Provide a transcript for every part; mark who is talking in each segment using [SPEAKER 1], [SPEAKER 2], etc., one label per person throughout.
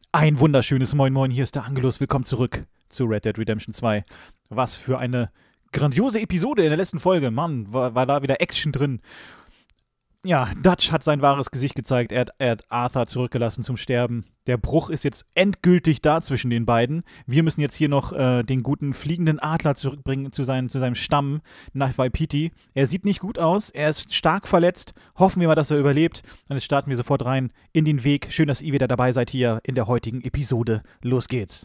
[SPEAKER 1] Ein wunderschönes Moin Moin, hier ist der Angelus, willkommen zurück zu Red Dead Redemption 2. Was für eine grandiose Episode in der letzten Folge, Mann, war da wieder Action drin. Ja, Dutch hat sein wahres Gesicht gezeigt, er hat Arthur zurückgelassen zum Sterben. Der Bruch ist jetzt endgültig da zwischen den beiden. Wir müssen jetzt hier noch den guten fliegenden Adler zurückbringen zu seinem Stamm nach Waipiti. Er sieht nicht gut aus, er ist stark verletzt. Hoffen wir mal, dass er überlebt. Und jetzt starten wir sofort rein in den Weg. Schön, dass ihr wieder dabei seid hier in der heutigen Episode. Los geht's.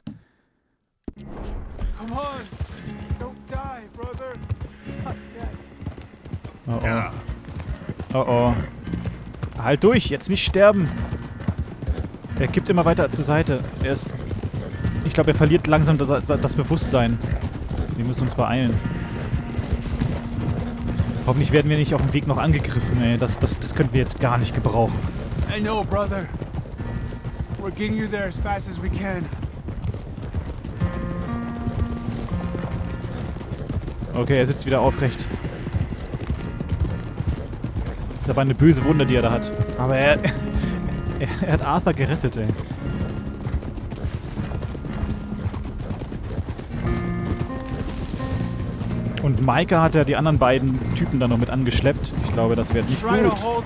[SPEAKER 2] Come on! Don't die, brother! Not yet.
[SPEAKER 1] Oh oh. Ja. Oh oh. Halt durch, jetzt nicht sterben. Er kippt immer weiter zur Seite. Ich glaube, er verliert langsam das Bewusstsein. Wir müssen uns beeilen. Hoffentlich werden wir nicht auf dem Weg noch angegriffen, ey. Das könnten wir jetzt gar nicht gebrauchen.
[SPEAKER 2] I know, brother. We're getting you there as fast as we can.
[SPEAKER 1] Okay, er sitzt wieder aufrecht. Das ist aber eine böse Wunde, die er da hat. Aber er hat Arthur gerettet, ey. Und Micah hat ja die anderen beiden Typen dann noch mit angeschleppt. Ich glaube, das wird nicht gut.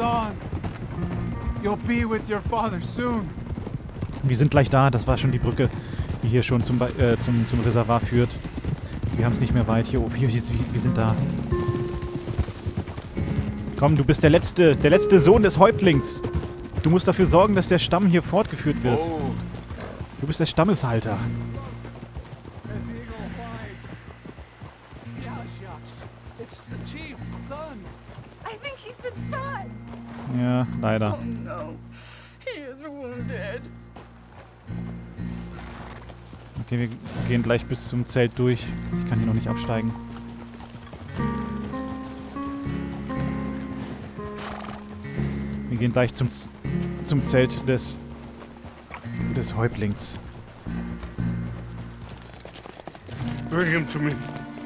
[SPEAKER 1] Wir sind gleich da. Das war schon die Brücke, die hier schon zum Reservoir führt. Wir haben es nicht mehr weit. Hier, wir sind da. Komm, du bist der letzte Sohn des Häuptlings. Du musst dafür sorgen, dass der Stamm hier fortgeführt wird.
[SPEAKER 2] Oh.
[SPEAKER 1] Du bist der Stammeshalter. Ja, leider.
[SPEAKER 3] Oh no, he is wounded.
[SPEAKER 1] Okay, wir gehen gleich bis zum Zelt durch. Ich kann hier noch nicht absteigen. Wir gehen gleich zum Zelt des Häuptlings.
[SPEAKER 4] Bring him to me.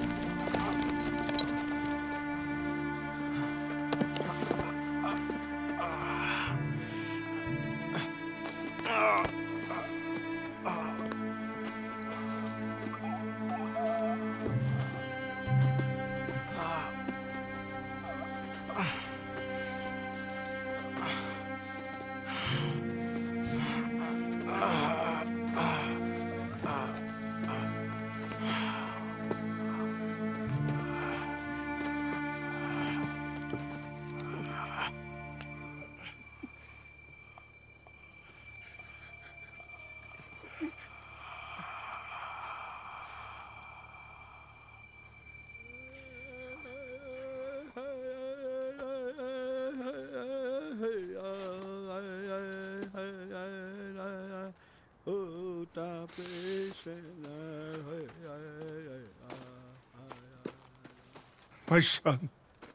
[SPEAKER 4] My son.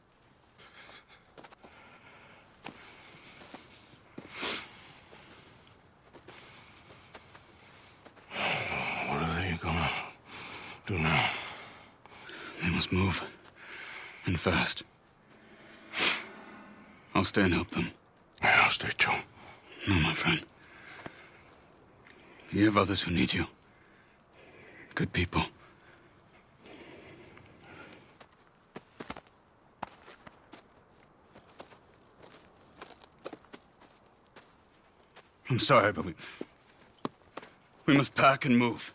[SPEAKER 4] What are they gonna do now?
[SPEAKER 5] They must move. And fast. I'll stay and help them.
[SPEAKER 4] Yeah, I'll stay too.
[SPEAKER 5] No, my friend. You have others who need you. Good people. I'm sorry, but we must pack and move.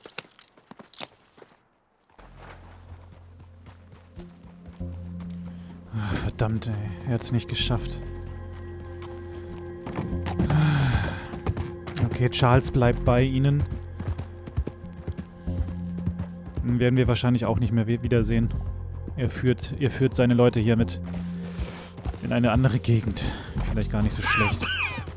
[SPEAKER 1] Ach, verdammt, ey. Er hat's nicht geschafft. Okay, Charles bleibt bei ihnen. Den werden wir wahrscheinlich auch nicht mehr wiedersehen. Er führt seine Leute hier mit in eine andere Gegend. Vielleicht gar nicht so schlecht.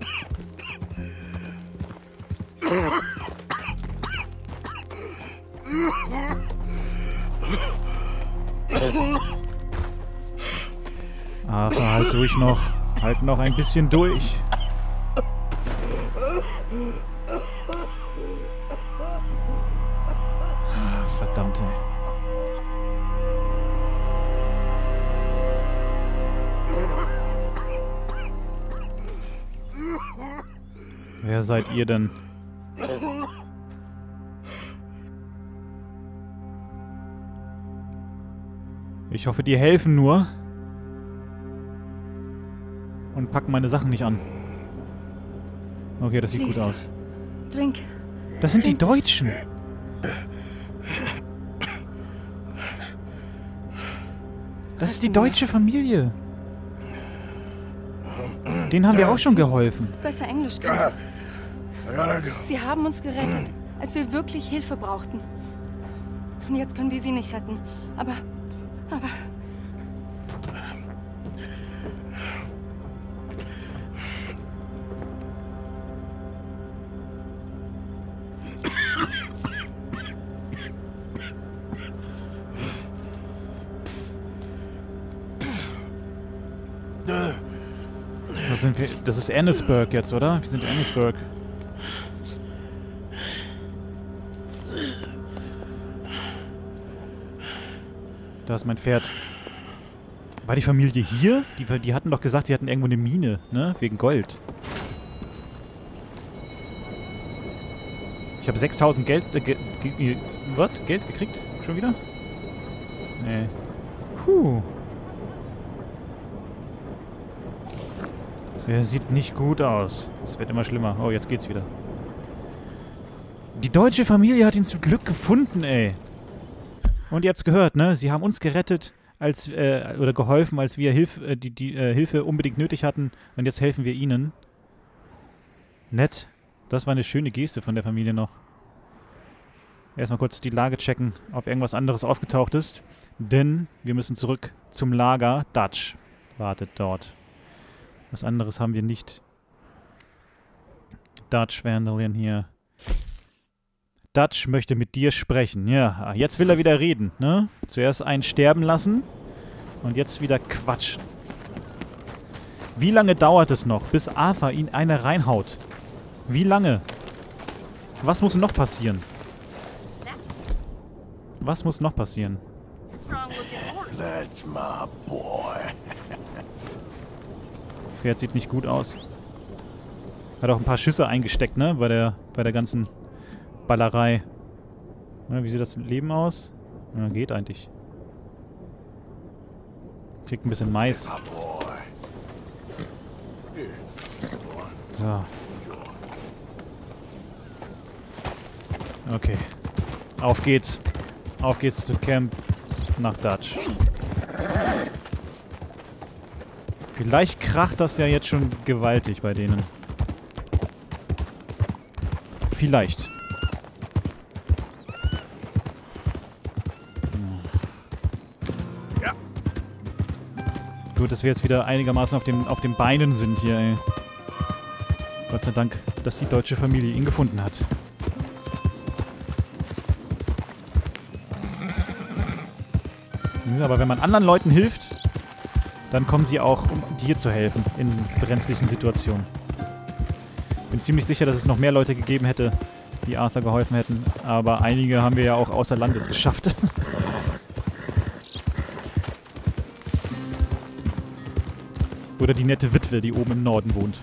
[SPEAKER 1] Arthur, halt durch noch. Halt noch ein bisschen durch. Verdammt, ey. Wer seid ihr denn? Ich hoffe, die helfen nur. Und packen meine Sachen nicht an. Okay, das sieht gut aus.
[SPEAKER 3] Drink.
[SPEAKER 1] Das sind die
[SPEAKER 3] Trink das.
[SPEAKER 1] Deutschen. Das ist die deutsche Familie. Denen haben wir auch schon geholfen.
[SPEAKER 3] Besser Englisch können.
[SPEAKER 4] I gotta go.
[SPEAKER 3] Sie haben uns gerettet, als wir wirklich Hilfe brauchten. Und jetzt können wir sie nicht retten. Aber...
[SPEAKER 1] Was sind wir? Das ist Annisburg jetzt, oder? Wir sind Annisburg. Da ist mein Pferd. War die Familie hier? Die hatten doch gesagt, sie hatten irgendwo eine Mine, ne? Wegen Gold. Ich habe 6.000 Geld... was? Geld gekriegt? Schon wieder? Nee. Puh. Der sieht nicht gut aus. Es wird immer schlimmer. Oh, jetzt geht's wieder. Die deutsche Familie hat ihn zum Glück gefunden, ey. Und ihr habt's gehört, ne? Sie haben uns gerettet, als oder geholfen, als wir Hilfe unbedingt nötig hatten. Und jetzt helfen wir ihnen. Nett. Das war eine schöne Geste von der Familie noch. Erstmal kurz die Lage checken, ob irgendwas anderes aufgetaucht ist. Denn wir müssen zurück zum Lager. Dutch wartet dort. Was anderes haben wir nicht. Dutch Vandalian hier. Dutch möchte mit dir sprechen. Ja, jetzt will er wieder reden, ne? Zuerst einen sterben lassen und jetzt wieder quatschen. Wie lange dauert es noch, bis Arthur ihn eine reinhaut? Wie lange? Was muss noch passieren? Was muss noch passieren?
[SPEAKER 4] That's my boy.
[SPEAKER 1] Pferd sieht nicht gut aus. Hat auch ein paar Schüsse eingesteckt, ne? Bei der ganzen Ballerei. Ja, wie sieht das Leben aus? Ja, geht eigentlich. Kriegt ein bisschen Mais. So. Okay. Auf geht's. Auf geht's zum Camp nach Dutch. Vielleicht kracht das ja jetzt schon gewaltig bei denen. Vielleicht. Ja. Gut, dass wir jetzt wieder einigermaßen auf den Beinen sind hier, ey. Gott sei Dank, dass die deutsche Familie ihn gefunden hat. Aber wenn man anderen Leuten hilft, dann kommen sie auch, um dir zu helfen in brenzlichen Situationen. Ich bin ziemlich sicher, dass es noch mehr Leute gegeben hätte, die Arthur geholfen hätten. Aber einige haben wir ja auch außer Landes geschafft. Oder die nette Witwe, die oben im Norden wohnt.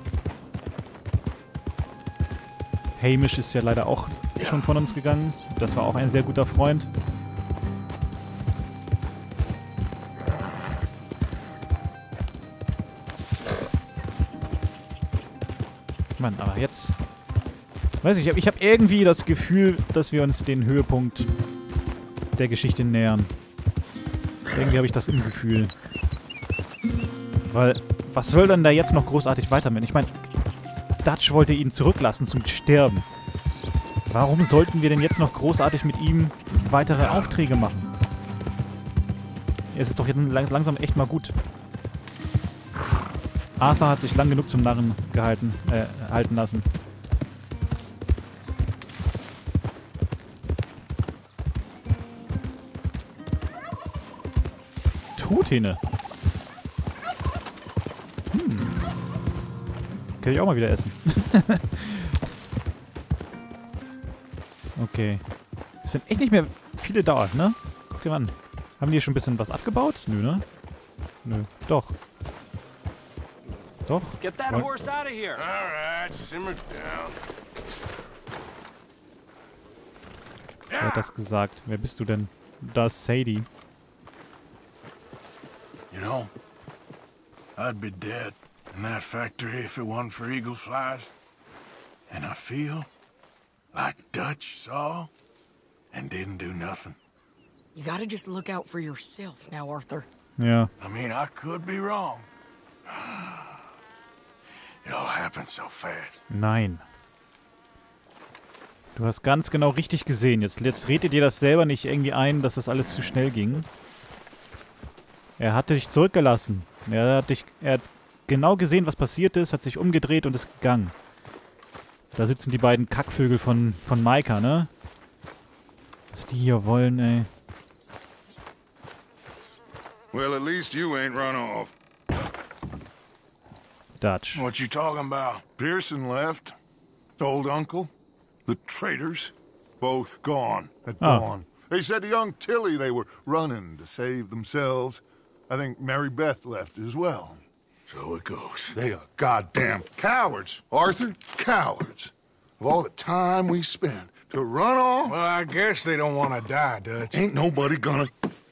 [SPEAKER 1] Hamish ist ja leider auch schon von uns gegangen. Das war auch ein sehr guter Freund. Mann, aber jetzt... Weiß ich habe irgendwie das Gefühl, dass wir uns den Höhepunkt der Geschichte nähern. Irgendwie habe ich das im Gefühl. Weil, was soll denn da jetzt noch großartig weitermachen? Ich meine, Dutch wollte ihn zurücklassen zum Sterben. Warum sollten wir denn jetzt noch großartig mit ihm weitere Aufträge machen? Es ist doch jetzt langsam echt mal gut. Arthur hat sich lang genug zum Narren halten lassen. Truthähne. Kann ich auch mal wieder essen. Okay. Es sind echt nicht mehr viele Dauer, ne? Guck dir mal an. Haben die schon ein bisschen was abgebaut? Nö, ne? Nö. Doch. Doch.
[SPEAKER 6] Get that horse out of here.
[SPEAKER 4] All right, simmer down.
[SPEAKER 1] Wer hat das gesagt? Wer bist du denn? Da ist Sadie.
[SPEAKER 4] You know, I'd be dead in that factory if it wasn't for Eagle Flies. And I feel like Dutch saw and didn't do nothing.
[SPEAKER 6] You gotta just look out for yourself now, Arthur.
[SPEAKER 1] Ja.
[SPEAKER 4] I mean, I could be wrong. It all happened so fast.
[SPEAKER 1] Nein. Du hast ganz genau richtig gesehen. Jetzt redet dir das selber nicht irgendwie ein, dass das alles zu schnell ging. Er hatte dich zurückgelassen. Er hat genau gesehen, was passiert ist, hat sich umgedreht und ist gegangen. Da sitzen die beiden Kackvögel von Micah, ne? Was die hier wollen, ey.
[SPEAKER 4] Well, at least you ain't run off.
[SPEAKER 1] Dutch.
[SPEAKER 4] What you talking about?
[SPEAKER 7] Pearson left. Old uncle. The traitors. Both gone at
[SPEAKER 1] Oh.
[SPEAKER 7] dawn. They said to young Tilly they were running to save themselves. I think Mary Beth left as well.
[SPEAKER 4] So it goes.
[SPEAKER 7] They are goddamn cowards, Arthur. Cowards. Of all the time we spent to run off,
[SPEAKER 4] Well, I guess they don't want to die, Dutch.
[SPEAKER 7] ain't nobody gonna...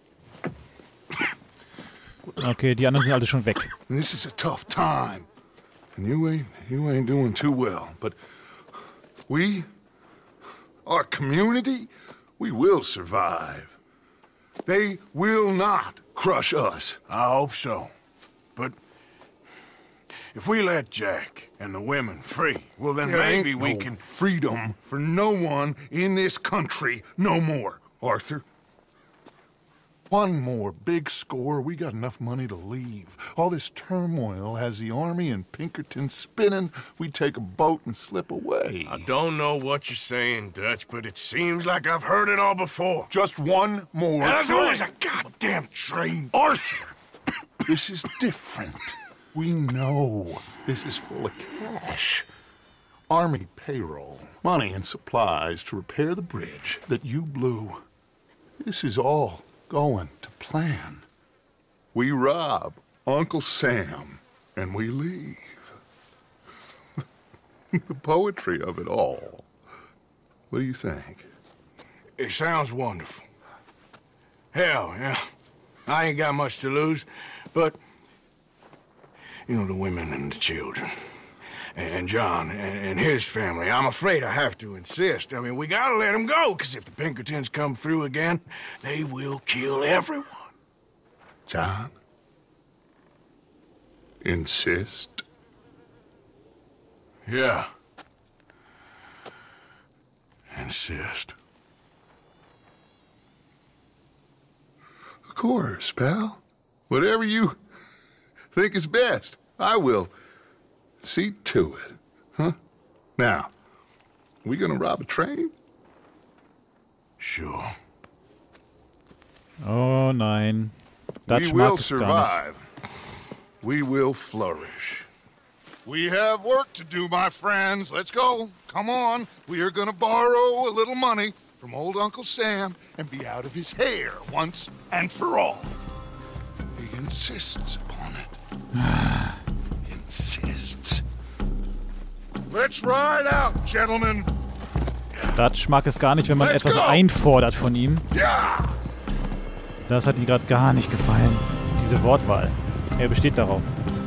[SPEAKER 1] Okay, die anderen sind alle schon weg.
[SPEAKER 7] This is a tough time. And you ain't doing too well. But we, our community, we will survive. They will not crush us.
[SPEAKER 4] I hope so. But if we let Jack and the women free, well, then
[SPEAKER 7] There
[SPEAKER 4] maybe
[SPEAKER 7] ain't
[SPEAKER 4] we
[SPEAKER 7] no
[SPEAKER 4] can...
[SPEAKER 7] freedom for no one in this country no more, Arthur. One more big score, we got enough money to leave. All this turmoil has the army and Pinkerton spinning. We take a boat and slip away.
[SPEAKER 4] I don't know what you're saying, Dutch, but it seems like I've heard it all before.
[SPEAKER 7] Just one more
[SPEAKER 4] And as
[SPEAKER 7] train.
[SPEAKER 4] always, a goddamn train.
[SPEAKER 7] Arthur! This is different. We know this is full of cash. Army payroll, money and supplies to repair the bridge that you blew. This is all going to plan. We rob Uncle Sam and we leave. The poetry of it all. What do you think?
[SPEAKER 4] It sounds wonderful. Hell, yeah. I ain't got much to lose, but... You know, the women and the children. And John and his family. I'm afraid I have to insist. I mean, we gotta let them go, because if the Pinkertons come through again, they will kill everyone.
[SPEAKER 7] John? Insist?
[SPEAKER 4] Yeah. Insist.
[SPEAKER 7] Of course, pal. Whatever you think is best, I will see to it. Huh? Now, we gonna rob a train?
[SPEAKER 4] Sure.
[SPEAKER 1] Oh nein. Dutch
[SPEAKER 7] We
[SPEAKER 1] mag
[SPEAKER 7] will
[SPEAKER 1] es gar nicht.
[SPEAKER 7] survive. We will flourish. We have work to do, my friends. Let's go. Come on. We are gonna borrow a little money from old Uncle Sam and be out of his hair once and for all. He insists upon it. Insists. Let's ride out, gentlemen.
[SPEAKER 1] Dutch mag es gar nicht, wenn man
[SPEAKER 7] Let's
[SPEAKER 1] etwas
[SPEAKER 7] go.
[SPEAKER 1] einfordert von ihm.
[SPEAKER 7] Ja!
[SPEAKER 1] Das hat ihm gerade gar nicht gefallen. Diese Wortwahl. Er besteht darauf.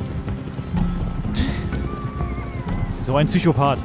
[SPEAKER 1] So ein Psychopath.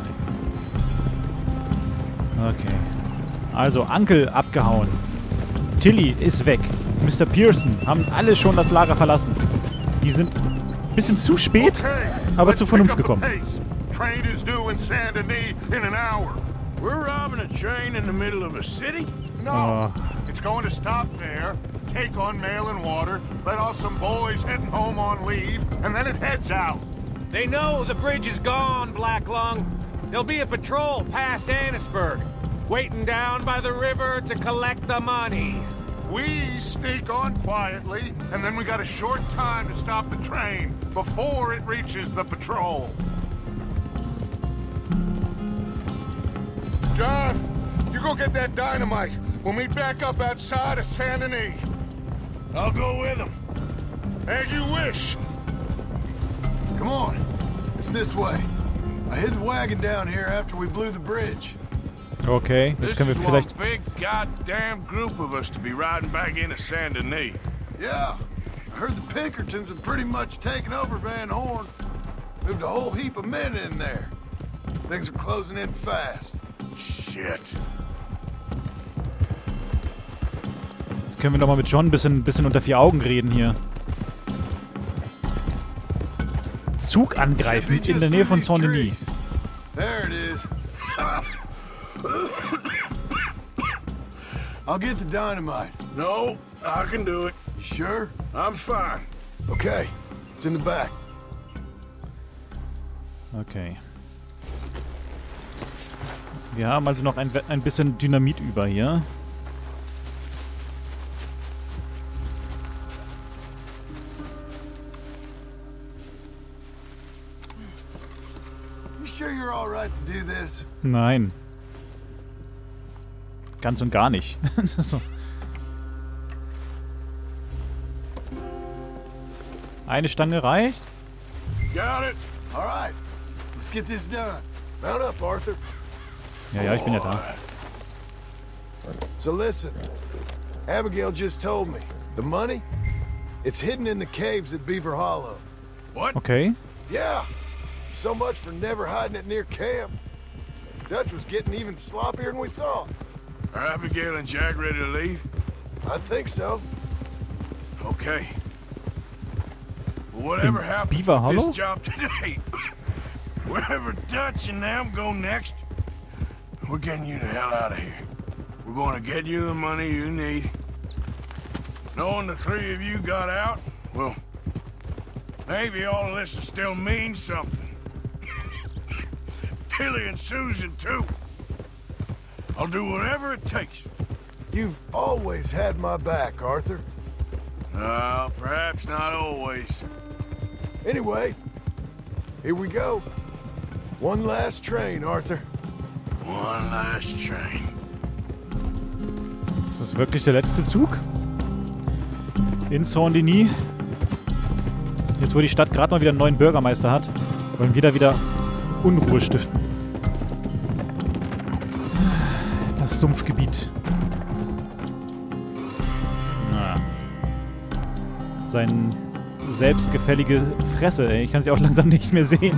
[SPEAKER 1] Okay. Also, Uncle abgehauen. Tilly ist weg. Mr. Pearson haben alle schon das Lager verlassen. Die sind ein bisschen zu spät, aber zur Vernunft gekommen.
[SPEAKER 7] Train is due in Saint Denis in an hour.
[SPEAKER 4] We're robbing a train in the middle of a city?
[SPEAKER 7] No, it's going to stop there, take on mail and water, let off some boys heading home on leave, and then it heads out.
[SPEAKER 8] They know the bridge is gone, Black Lung. There'll be a patrol past Annisburg, waiting down by the river to collect the money.
[SPEAKER 7] We sneak on quietly, and then we got a short time to stop the train before it reaches the patrol. John, you go get that dynamite. We'll meet back up outside of Saint Denis.
[SPEAKER 4] I'll go with them.
[SPEAKER 7] As you wish.
[SPEAKER 2] Come on. It's this way. I hid the wagon down here after we blew the bridge.
[SPEAKER 1] Okay, jetzt
[SPEAKER 4] This
[SPEAKER 1] können
[SPEAKER 4] is
[SPEAKER 1] wir
[SPEAKER 4] one
[SPEAKER 1] vielleicht...
[SPEAKER 4] big goddamn group of us to be riding back into Saint Denis.
[SPEAKER 9] Yeah, I heard the Pinkertons have pretty much taken over Van Horn. Moved a whole heap of men in there. Things are closing in fast.
[SPEAKER 4] Shit.
[SPEAKER 1] Jetzt können wir noch mal mit John ein bisschen unter vier Augen reden hier. Zug angreifen in der Nähe von Saint-Denis.
[SPEAKER 9] There it is. I'll get the dynamite.
[SPEAKER 4] No, I can do it.
[SPEAKER 9] You sure?
[SPEAKER 4] I'm fine.
[SPEAKER 9] Okay, it's in the back.
[SPEAKER 1] Okay. Wir haben also noch ein bisschen Dynamit über hier.
[SPEAKER 9] You sure you're all right to do this?
[SPEAKER 1] Nein. Ganz und gar nicht. So. Eine Stange reicht.
[SPEAKER 4] Got it.
[SPEAKER 9] All right, let's get this done. Mount up, Arthur.
[SPEAKER 1] Ja, ich bin ja da.
[SPEAKER 9] So listen, Abigail just told me. The money? It's hidden in the caves at Beaver Hollow.
[SPEAKER 4] What?
[SPEAKER 1] Okay.
[SPEAKER 9] Yeah, so much for never hiding it near camp. Dutch was getting even sloppier than we thought.
[SPEAKER 4] Are Abigail and Jack ready to leave?
[SPEAKER 9] I think so.
[SPEAKER 4] Okay. Well, whatever happens
[SPEAKER 1] Beaver
[SPEAKER 4] with
[SPEAKER 1] Hollow?
[SPEAKER 4] this job today, wherever Dutch and them go next, we're getting you the hell out of here. We're going to get you the money you need. Knowing the three of you got out, well, maybe all of this will still mean something. Tilly and Susan, too. I'll do whatever it takes.
[SPEAKER 9] You've always had my back, Arthur.
[SPEAKER 4] Perhaps not always.
[SPEAKER 9] Anyway, here we go. One last train, Arthur.
[SPEAKER 4] One last train.
[SPEAKER 1] Ist das wirklich der letzte Zug? In Saint-Denis? Jetzt, wo die Stadt gerade mal wieder einen neuen Bürgermeister hat, wollen wir da wieder Unruhe stiften. Das Sumpfgebiet. Naja. Seine selbstgefällige Fresse, ey. Ich kann sie auch langsam nicht mehr sehen.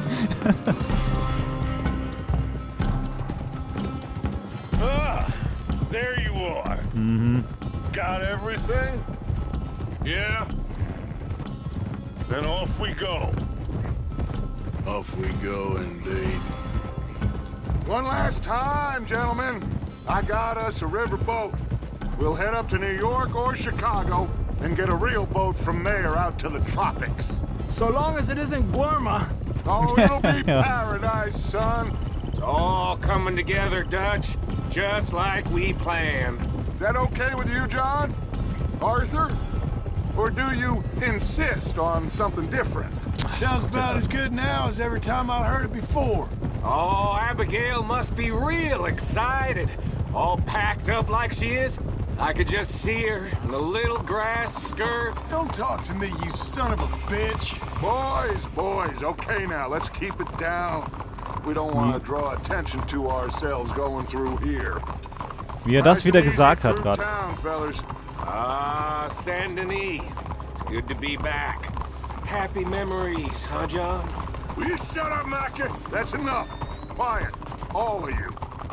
[SPEAKER 7] There you are. Got everything?
[SPEAKER 4] Yeah,
[SPEAKER 7] Then off we go.
[SPEAKER 4] off we go indeed.
[SPEAKER 7] One last time, gentlemen. I got us a river boat. We'll head up to New York or Chicago and get a real boat from there out to the tropics.
[SPEAKER 8] So long as it isn't Guarma.
[SPEAKER 7] Oh, it'll be paradise, son.
[SPEAKER 8] It's all coming together, Dutch. Just like we planned.
[SPEAKER 7] Is that okay with you, John? Arthur? Or do you insist on something different?
[SPEAKER 9] Sounds about as good now as every time I heard it before.
[SPEAKER 8] Oh, Abigail must be real excited. All packed up like she is. I could just see her in the little grass skirt.
[SPEAKER 9] Don't talk to me, you son of a bitch.
[SPEAKER 7] Boys, okay now, let's keep it down. We don't want to draw attention to ourselves going through here.
[SPEAKER 1] Wie das wieder gesagt hat gerade.
[SPEAKER 8] Ah, Saint Denis. It's good to be back. Happy memories, huh, John?
[SPEAKER 4] Will you shut up, Mackie?
[SPEAKER 7] That's enough. Quiet, all of you.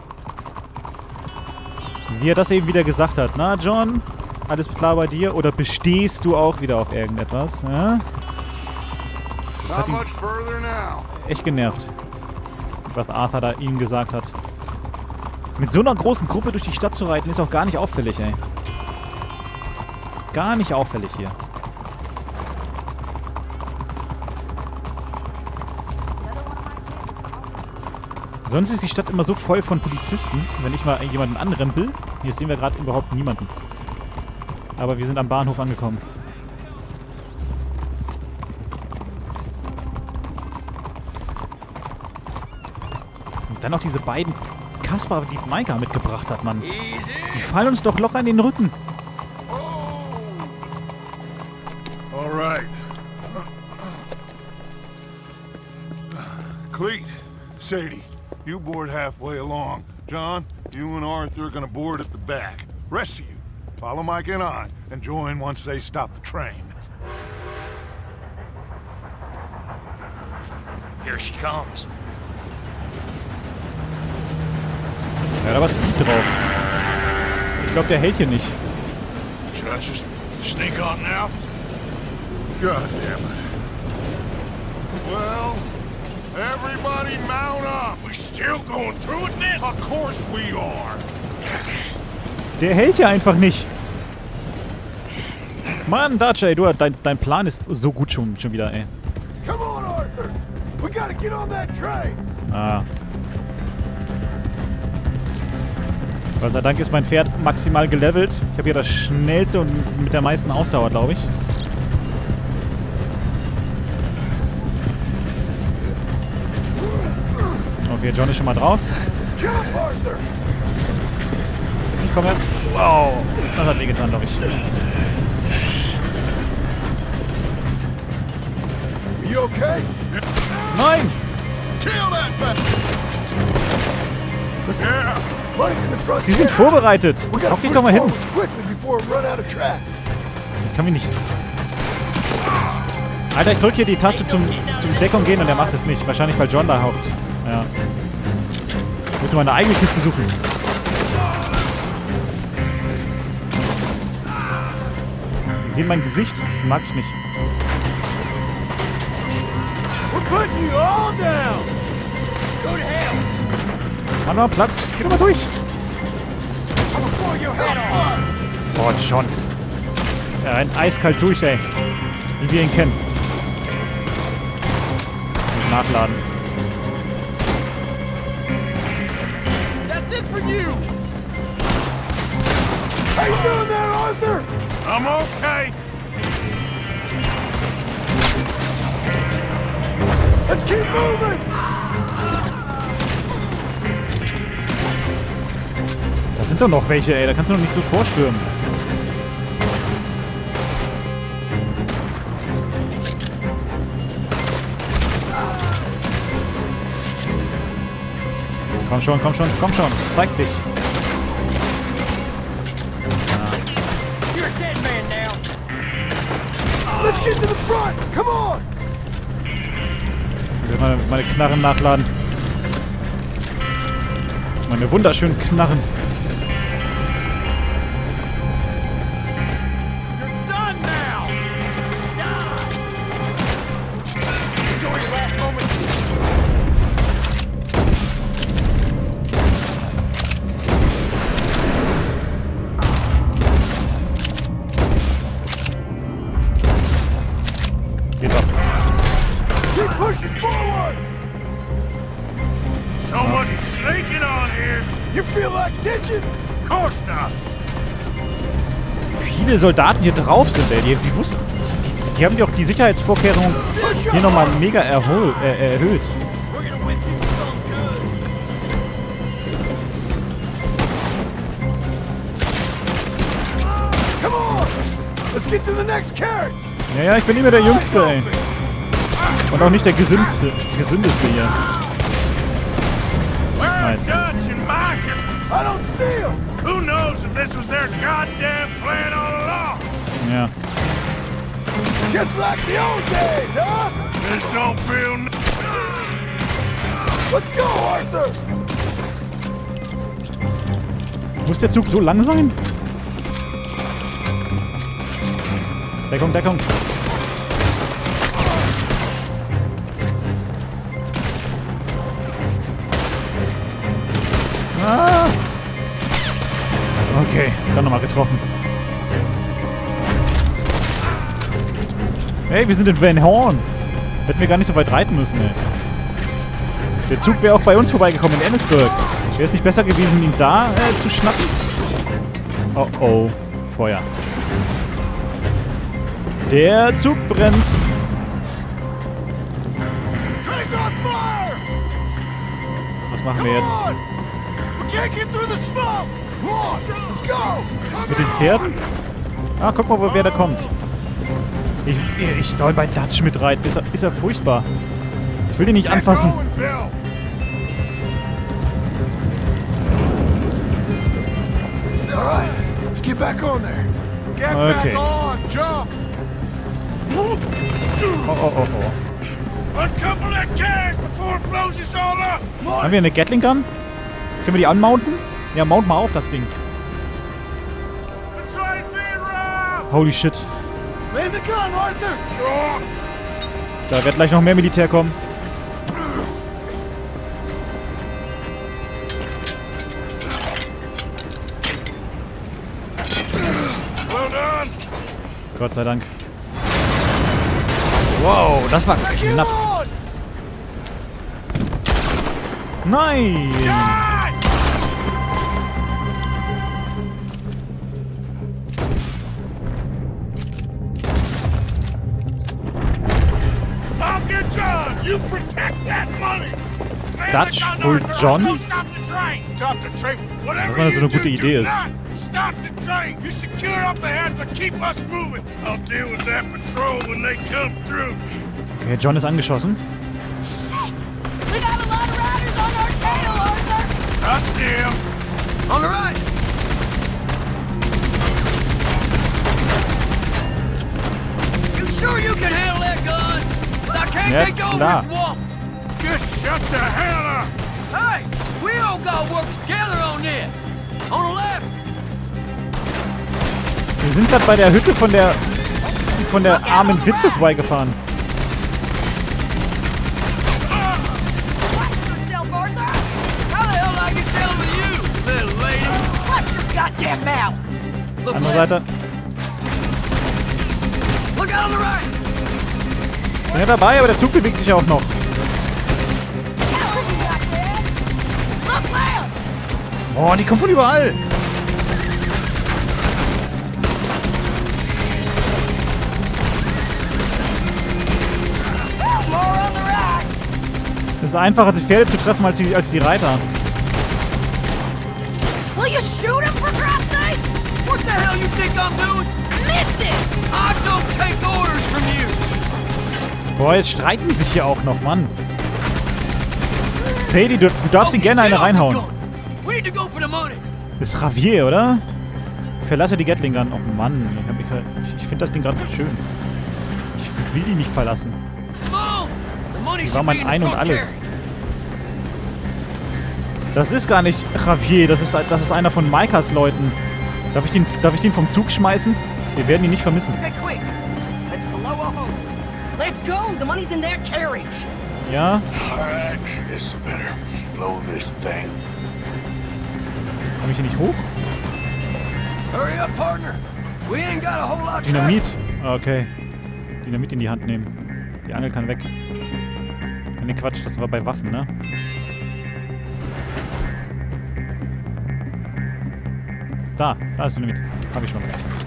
[SPEAKER 1] Wie das eben wieder gesagt hat. Na, John? Alles klar bei dir? Oder bestehst du auch wieder auf irgendetwas? Ja? Das hat ihn echt genervt, was Arthur da ihm gesagt hat. Mit so einer großen Gruppe durch die Stadt zu reiten, ist auch gar nicht auffällig, ey. Gar nicht auffällig hier. Sonst ist die Stadt immer so voll von Polizisten, wenn ich mal jemanden anrempel. Hier sehen wir gerade überhaupt niemanden. Aber wir sind am Bahnhof angekommen. Und dann noch diese beiden Kasper, die Maika mitgebracht hat, Mann. Die fallen uns doch locker in den Rücken.
[SPEAKER 7] All right. Cleet, Sadie, you board halfway along. John, you and Arthur are gonna board at the back. Rest of you, follow Mike and I, and join once they stop the train.
[SPEAKER 8] Here she comes.
[SPEAKER 1] Ja, da war Speed drauf. Ich glaube, der hält hier nicht.
[SPEAKER 4] Should I just sneak on now?
[SPEAKER 7] God damn it. Well, everybody mount up.
[SPEAKER 4] We're still going through with this?
[SPEAKER 7] Of course we are.
[SPEAKER 1] Der hält hier einfach nicht. Mann, Dutch, ey, dein Plan ist so gut schon wieder, ey.
[SPEAKER 9] Come on, Arthur. We gotta get on that train.
[SPEAKER 1] Ah. Gott sei Dank ist mein Pferd maximal gelevelt. Ich habe hier das schnellste und mit der meisten Ausdauer, glaube ich. Okay, John ist schon mal drauf. Ich komme her. Wow. Das hat wehgetan, glaube ich.
[SPEAKER 9] You okay?
[SPEAKER 1] Nein!
[SPEAKER 9] Kill that bastard.
[SPEAKER 1] Die sind vorbereitet. Hock dich doch mal hin. Ich kann mich nicht... Alter, ich drücke hier die Taste zum Deckung gehen und er macht es nicht. Wahrscheinlich, weil John da hockt. Ja. Ich muss mal eine eigene Kiste suchen. Die sehen mein Gesicht. Mag ich nicht.
[SPEAKER 9] We're putting you all down. Go to hell.
[SPEAKER 1] Mach mal Platz. Geh doch mal durch. Oh, John. Er rennt eiskalt durch, ey. Wie wir ihn kennen. Muss nachladen.
[SPEAKER 9] That's it for you. How you doing there, Arthur?
[SPEAKER 4] I'm okay.
[SPEAKER 9] Let's keep moving.
[SPEAKER 1] Da sind doch noch welche, ey. Da kannst du doch nicht so vorstürmen. Komm schon, komm schon, komm schon. Zeig dich.
[SPEAKER 9] You're a dead man now. Let's get to the front. Come on.
[SPEAKER 1] Ich will meine Knarren nachladen. Meine wunderschönen Knarren.
[SPEAKER 9] You're done now. Enjoy your last moment.
[SPEAKER 1] Geht ab.
[SPEAKER 9] Keep pushing forward.
[SPEAKER 4] So much for sneaking on here.
[SPEAKER 9] You feel like ditching?
[SPEAKER 4] Of course not.
[SPEAKER 1] Viele Soldaten hier drauf sind, ey. Die wussten... Die haben ja auch die Sicherheitsvorkehrungen hier nochmal mega erhöht.
[SPEAKER 9] We're gonna win this song good. Come on. Let's get to the next carriage.
[SPEAKER 1] Ja, ich bin immer der Jüngste, ey. Und auch nicht der Gesündeste hier. Nice.
[SPEAKER 4] Dutch and Mike.
[SPEAKER 9] I don't see him.
[SPEAKER 4] Who knows if this was their goddamn plan all along?
[SPEAKER 1] Ja.
[SPEAKER 9] Just like the old days, huh?
[SPEAKER 4] This don't feel...
[SPEAKER 9] Let's go, Arthur.
[SPEAKER 1] Muss der Zug so lang sein? Deckung, Deckung. Ah. Okay, dann nochmal getroffen. Hey, wir sind in Van Horn. Hätten wir gar nicht so weit reiten müssen, ey. Der Zug wäre auch bei uns vorbeigekommen in Annesburg. Wäre es nicht besser gewesen, ihn da zu schnappen? Oh oh, Feuer. Der Zug brennt.
[SPEAKER 9] Train's on fire.
[SPEAKER 1] Was machen wir jetzt?
[SPEAKER 9] We can't get through the smoke. Come on, let's go.
[SPEAKER 1] Mit den Pferden? Ah, guck mal, wer da kommt. Ich soll bei Dutch mitreiten. Ist er furchtbar. Ich will den nicht anfassen.
[SPEAKER 9] back on there.
[SPEAKER 2] Get
[SPEAKER 1] Okay.
[SPEAKER 2] back on! Jump!
[SPEAKER 1] Oh.
[SPEAKER 4] Uncouple that gas before it blows us all up!
[SPEAKER 1] Haben wir eine Gatling Gun? Können wir die anmounten? Ja, mount mal auf das Ding.
[SPEAKER 4] The train's being robbed!
[SPEAKER 1] Holy shit.
[SPEAKER 9] Man the gun, Arthur!
[SPEAKER 4] Sure.
[SPEAKER 1] Da wird gleich noch mehr Militär kommen.
[SPEAKER 4] Well done!
[SPEAKER 1] Gott sei Dank. Wow, das war knapp. Nein!
[SPEAKER 4] I'll get John! You protect that money!
[SPEAKER 1] Dutch holt John?
[SPEAKER 4] Stop the train! Stop the train! Whatever
[SPEAKER 1] Das war so
[SPEAKER 4] you
[SPEAKER 1] eine gute
[SPEAKER 4] do,
[SPEAKER 1] Idee
[SPEAKER 4] do
[SPEAKER 1] ist.
[SPEAKER 4] not stop the train! You secure up ahead to keep us moving! I'll deal with that patrol when they come through!
[SPEAKER 1] Okay, John ist angeschossen.
[SPEAKER 3] Shit! We got a lot of riders on our tail, Arthur!
[SPEAKER 4] I see him!
[SPEAKER 6] On the right! You sure you can handle that gun? 'Cause I can't
[SPEAKER 1] Ja,
[SPEAKER 6] take over
[SPEAKER 1] klar.
[SPEAKER 6] if you won't.
[SPEAKER 4] Just shut the hell up!
[SPEAKER 6] Hey, we all gotta work together on this. On the left.
[SPEAKER 1] Wir sind gerade bei der Hütte von der armen Witwe vorbeigefahren.
[SPEAKER 6] Watch yourself, Arthur. How the hell did I get settled with you, little lady? Watch your goddamn mouth. Look
[SPEAKER 1] Andere
[SPEAKER 6] left.
[SPEAKER 1] Seite.
[SPEAKER 6] Look out on the right.
[SPEAKER 1] Bin ja dabei, aber der Zug bewegt sich auch noch.
[SPEAKER 3] Look left!
[SPEAKER 1] Oh, die kommen von überall.
[SPEAKER 3] More on the right!
[SPEAKER 1] Es ist einfacher, die Pferde zu treffen, als die Reiter.
[SPEAKER 3] Will you shoot him for Christ's sakes?
[SPEAKER 6] What the hell you think I'm doing?
[SPEAKER 3] Listen!
[SPEAKER 6] I don't take orders from you.
[SPEAKER 1] Boah, jetzt streiten die sich hier auch noch, Mann. Sadie, du darfst ihn gerne
[SPEAKER 6] Get
[SPEAKER 1] eine
[SPEAKER 6] off the
[SPEAKER 1] reinhauen.
[SPEAKER 6] gun. We need to go for the money.
[SPEAKER 1] Das ist Javier, oder? Verlasse die Gatling Gun. Oh Mann, ich finde das Ding gerade schön. Ich will die nicht verlassen.
[SPEAKER 6] Come on. The money
[SPEAKER 1] Die war
[SPEAKER 6] should
[SPEAKER 1] mein
[SPEAKER 6] be in the
[SPEAKER 1] Ein und
[SPEAKER 6] front
[SPEAKER 1] Alles.
[SPEAKER 6] carriage.
[SPEAKER 1] Das ist gar nicht Javier, das ist einer von Maikas Leuten. Darf ich den vom Zug schmeißen? Wir werden ihn nicht vermissen.
[SPEAKER 6] Okay, quick. Let's blow a hole. Let's go. The money's in their carriage.
[SPEAKER 1] Ja?
[SPEAKER 4] Alright, this better blow this thing.
[SPEAKER 1] Komme ich hier nicht hoch?
[SPEAKER 6] Hurry up, partner. We ain't got a whole lot of
[SPEAKER 1] Dynamit. Okay. Dynamit in die Hand nehmen. Die Angel kann weg. Ne, Quatsch, das war bei Waffen, ne? Da ist Dynamit. Hab ich schon.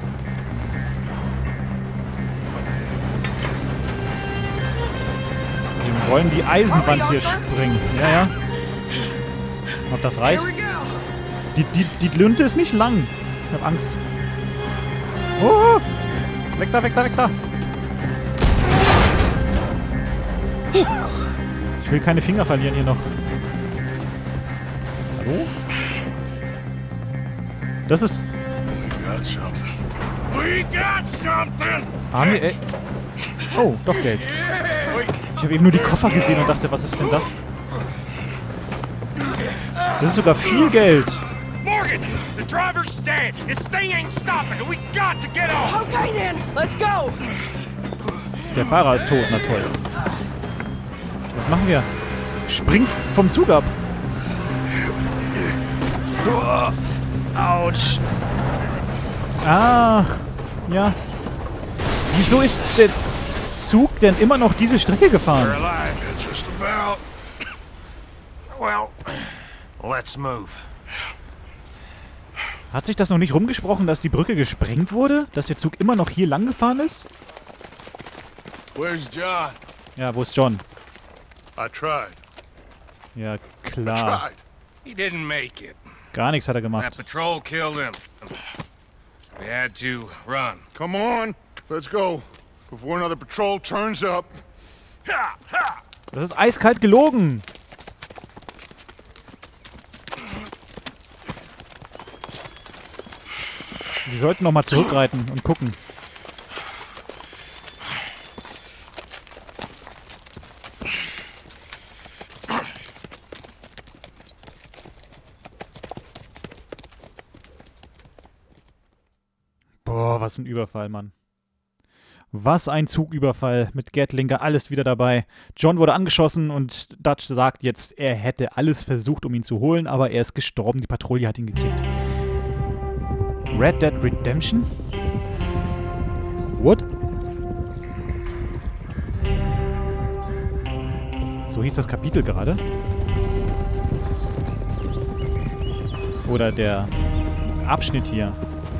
[SPEAKER 1] Wir wollen die Eisenwand hier springen. Ja. Ob das reicht?
[SPEAKER 6] Here we go.
[SPEAKER 1] Die Lunte ist nicht lang. Ich hab Angst. Oh! Weg da! Ich will keine Finger verlieren hier noch. Hallo? Das ist...
[SPEAKER 4] We got something!
[SPEAKER 1] Haben wir... Oh, doch Geld. Ich habe eben nur die Koffer gesehen und dachte, was ist denn das? Das ist sogar viel Geld.
[SPEAKER 8] Morgan, the driver's dead. This thing ain't stopping. We got to get off.
[SPEAKER 6] Okay then. Let's go.
[SPEAKER 1] Der Fahrer ist tot, na toll. Was machen wir? Spring vom Zug ab. Autsch. Ach, ja. Wieso ist der Zug denn immer noch diese Strecke gefahren?
[SPEAKER 4] We're alive, just about.
[SPEAKER 8] Well, let's move.
[SPEAKER 1] Hat sich das noch nicht rumgesprochen, dass die Brücke gesprengt wurde? Dass der Zug immer noch hier lang gefahren ist?
[SPEAKER 4] Where's John?
[SPEAKER 1] Ja, wo ist John?
[SPEAKER 7] I tried.
[SPEAKER 1] Ja, klar.
[SPEAKER 7] Tried.
[SPEAKER 8] He didn't make it.
[SPEAKER 1] Gar nichts hat er
[SPEAKER 8] That
[SPEAKER 1] gemacht.
[SPEAKER 8] patrol killed him. We had to run.
[SPEAKER 7] Come on, let's go. Before another patrol turns up.
[SPEAKER 4] Ha! Ha!
[SPEAKER 1] Das ist eiskalt gelogen. Wir sollten noch mal zurückreiten und gucken. Boah, was ein Überfall, Mann. Was ein Zugüberfall mit Gatlinger, alles wieder dabei. John wurde angeschossen und Dutch sagt jetzt, er hätte alles versucht, um ihn zu holen, aber er ist gestorben. Die Patrouille hat ihn gekriegt. Red Dead Redemption? What? So hieß das Kapitel gerade. Oder der Abschnitt hier.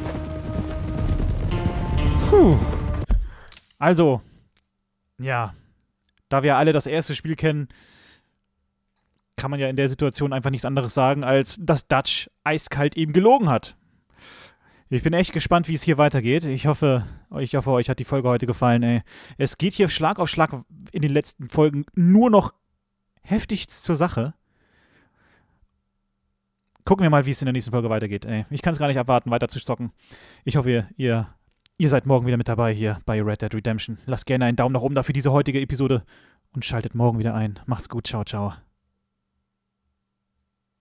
[SPEAKER 1] Puh. Also, ja, da wir alle das erste Spiel kennen, kann man ja in der Situation einfach nichts anderes sagen, als dass Dutch eiskalt eben gelogen hat. Ich bin echt gespannt, wie es hier weitergeht. Ich hoffe, euch hat die Folge heute gefallen, ey. Es geht hier Schlag auf Schlag in den letzten Folgen nur noch heftigst zur Sache. Gucken wir mal, wie es in der nächsten Folge weitergeht, ey. Ich kann es gar nicht abwarten, weiter zu zocken. Ich hoffe, ihr seid morgen wieder mit dabei hier bei Red Dead Redemption. Lasst gerne einen Daumen nach oben da für diese heutige Episode und schaltet morgen wieder ein. Macht's gut, ciao, ciao.